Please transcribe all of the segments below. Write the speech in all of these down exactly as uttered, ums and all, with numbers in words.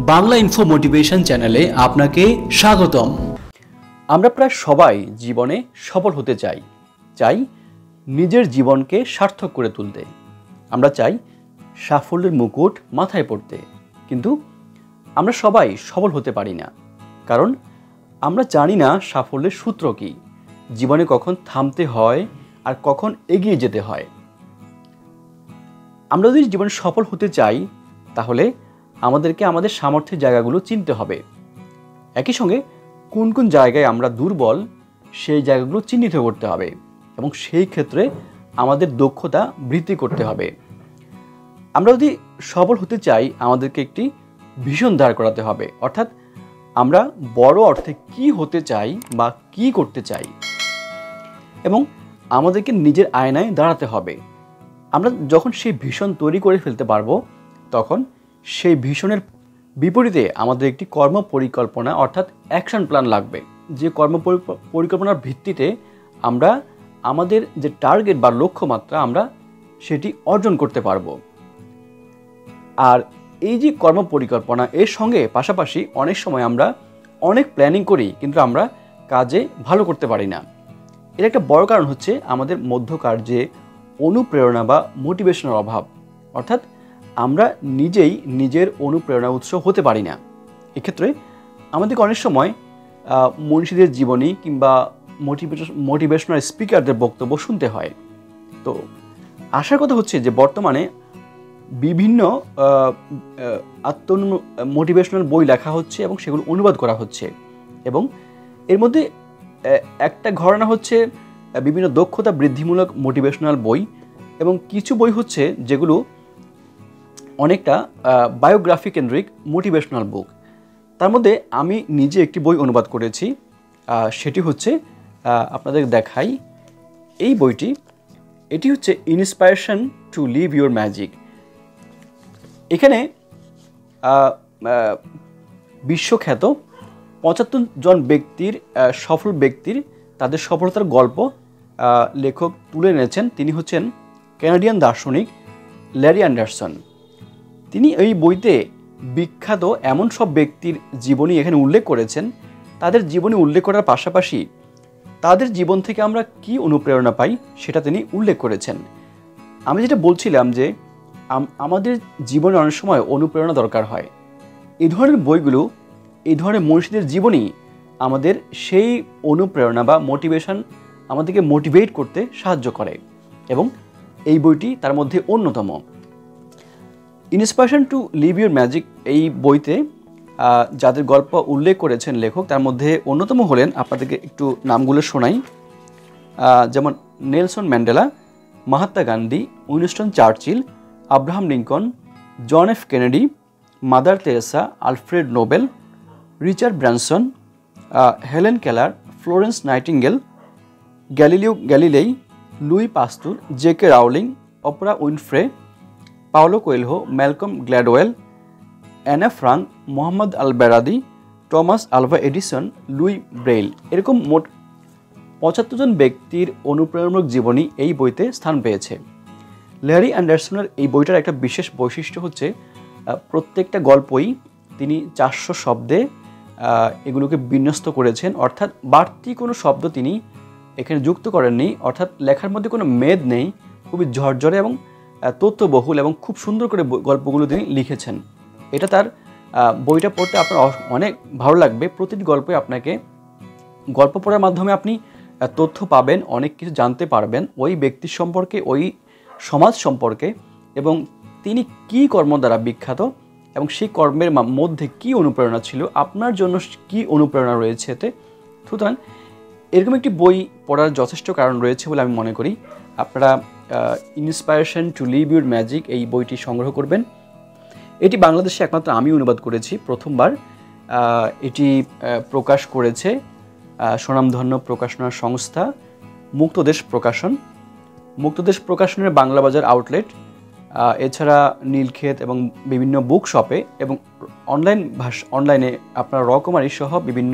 Bangla info motivation চ্যানেলে আপনাকে স্বাগতম। আমরা প্রায় সবাই জীবনে সফল হতে চাই, চাই নিজের জীবনকে সার্থক করে তুলতে। আমরা চাই সাফল্যের মুকুট মাথায় পড়তে, কিন্তু আমরা সবাই সফল হতে পারি না, কারণ আমরা জানি না সাফল্যের সূত্র কী, জীবনে কখন থামতে হয় আর কখন এগিয়ে যেতে হয়। আমরা যদি জীবনে সফল হতে চাই তাহলে আমাদেরকে আমাদের সামর্থ্যের জায়গাগুলো চিনতে হবে। একই সঙ্গে কোন কোন জায়গায় আমরা দুর্বল সেই জায়গাগুলো চিহ্নিত করতে হবে এবং সেই ক্ষেত্রে আমাদের দক্ষতা বৃদ্ধি করতে হবে। আমরা যদি সফল হতে চাই আমাদেরকে একটি ভিশন দাঁড় করাতে হবে, অর্থাৎ আমরা বড় অর্থে কি হতে চাই বা কি করতে চাই, এবং আমাদেরকে নিজের আয়নায় দাঁড়াতে হবে। আমরা যখন সেই ভিশন তৈরি করে ফেলতে পারবো তখন সেই ভিশনের বিপরীতে আমাদের একটি কর্ম পরিকল্পনা অর্থাৎ অ্যাকশন প্ল্যান লাগবে, যে কর্ম পরিকল্পনার ভিত্তিতে আমরা আমাদের যে টার্গেট বা লক্ষ্যমাত্রা আমরা সেটি অর্জন করতে পারবো। আর এই যে কর্ম পরিকল্পনা এর সঙ্গে পাশাপাশি অনেক সময় আমরা অনেক প্ল্যানিং করি কিন্তু আমরা কাজে ভালো করতে পারি না। এর একটা বড় কারণ হচ্ছে আমাদের মধ্যকার যে অনুপ্রেরণা বা মোটিভেশনের অভাব, অর্থাৎ আমরা নিজেই নিজের অনুপ্রেরণা উৎস হতে পারি না। এক্ষেত্রে আমাদেরকে অনেক সময় মনীষীদের জীবনী কিংবা মোটিভেশন মোটিভেশনাল স্পিকারদের বক্তব্য শুনতে হয়। তো আশার কথা হচ্ছে যে বর্তমানে বিভিন্ন আত্ম মোটিভেশনাল বই লেখা হচ্ছে এবং সেগুলো অনুবাদ করা হচ্ছে, এবং এর মধ্যে একটা ঘটনা হচ্ছে বিভিন্ন দক্ষতা বৃদ্ধিমূলক মোটিভেশনাল বই, এবং কিছু বই হচ্ছে যেগুলো অনেকটা বায়োগ্রাফি কেন্দ্রিক মোটিভেশনাল বুক। তার মধ্যে আমি নিজে একটি বই অনুবাদ করেছি, সেটি হচ্ছে আপনাদের দেখাই এই বইটি। এটি হচ্ছে inspiration to live your magic. এখানে বিশ্বখ্যাত পঁচাত্তর জন ব্যক্তির সফল ব্যক্তির তাদের সফলতার গল্প লেখক তুলে এনেছেন। তিনি হচ্ছেন কানাডিয়ান দার্শনিক ল্যারি অ্যান্ডারসন। তিনি এই বইতে বিখ্যাত এমন সব ব্যক্তির জীবনী এখানে উল্লেখ করেছেন। তাদের জীবনী উল্লেখ করার পাশাপাশি তাদের জীবন থেকে আমরা কি অনুপ্রেরণা পাই সেটা তিনি উল্লেখ করেছেন। আমি যেটা বলছিলাম যে আমাদের জীবনে অনেক সময় অনুপ্রেরণা দরকার হয়। এই ধরনের বইগুলো, এই ধরনের মনীষীদের জীবনী আমাদের সেই অনুপ্রেরণা বা মোটিভেশন আমাদেরকে মোটিভেট করতে সাহায্য করে, এবং এই বইটি তার মধ্যে অন্যতম। Inspiration to live your magic এই বইতে যাদের গল্প উল্লেখ করেছেন লেখক তার মধ্যে অন্যতম হলেন, আপনাদেরকে একটু নামগুলো শোনাই, যেমন Nelson Mandela, Mahatma Gandhi, Winston Churchill, Abraham Lincoln, John F Kennedy, Mother Teresa, Alfred Nobel, Richard Branson, Helen Keller, Florence Nightingale, Galileo Galilei, Louis Pasteur, J K Rowling, Oprah Winfrey, Paulo Coelho, Malcolm Gladwell, Anne Frank, Mohammed Al Baradei, Thomas Alva Edison, Louis Braille, এরকম মোট পঁচাত্তর জন ব্যক্তির অনুপ্রেরণামূলক জীবনী এই বইতে স্থান পেয়েছে। ল্যারি অ্যান্ডারসনের এই বইটার একটা বিশেষ বৈশিষ্ট্য হচ্ছে প্রত্যেকটা গল্পই তিনি চারশো শব্দে এগুলোকে বিন্যস্ত করেছেন, অর্থাৎ বাড়তি কোনো শব্দ তিনি এখানে যুক্ত করেননি, অর্থাৎ লেখার মধ্যে কোনো মেদ নেই, খুবই ঝরঝরে এবং তথ্যবহুল এবং খুব সুন্দর করে গল্পগুলো তিনি লিখেছেন। এটা তার বইটা পড়তে আপনার অনেক ভালো লাগবে। প্রতিটি গল্পে আপনাকে গল্প পড়ার মাধ্যমে আপনি তথ্য পাবেন, অনেক কিছু জানতে পারবেন ওই ব্যক্তির সম্পর্কে, ওই সমাজ সম্পর্কে, এবং তিনি কি কর্ম দ্বারা বিখ্যাত এবং সেই কর্মের মধ্যে কি অনুপ্রেরণা ছিল, আপনার জন্য কি অনুপ্রেরণা রয়েছে এতে। সুতরাং এরকম একটি বই পড়ার যথেষ্ট কারণ রয়েছে বলে আমি মনে করি। আপনারা inspiration to live your magic এই বইটি সংগ্রহ করবেন। এটি বাংলাদেশে একমাত্র আমি অনুবাদ করেছি প্রথমবার। এটি প্রকাশ করেছে স্বনামধন্য প্রকাশনা সংস্থা মুক্তদেশ প্রকাশন। মুক্তদেশ প্রকাশনের বাংলা বাজার আউটলেট, এছাড়া নীলক্ষেত এবং বিভিন্ন বুক শপে এবং অনলাইন ভাষা অনলাইনে আপনারা রকমারি সহ বিভিন্ন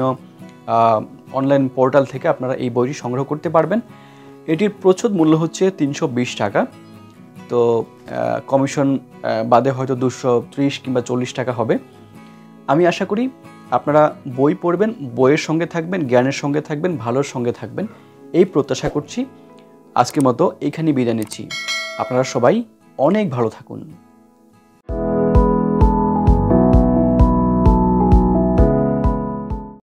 অনলাইন পোর্টাল থেকে আপনারা এই বইটি সংগ্রহ করতে পারবেন। এটির প্রচ্ছদ মূল্য হচ্ছে তিনশো বিশ টাকা। তো কমিশন বাদে হয়তো দুশো ত্রিশ কিংবা চল্লিশ টাকা হবে। আমি আশা করি আপনারা বই পড়বেন, বইয়ের সঙ্গে থাকবেন, জ্ঞানের সঙ্গে থাকবেন, ভালোর সঙ্গে থাকবেন, এই প্রত্যাশা করছি। আজকের মতো এইখানেই বিদায় নিচ্ছি। আপনারা সবাই অনেক ভালো থাকুন।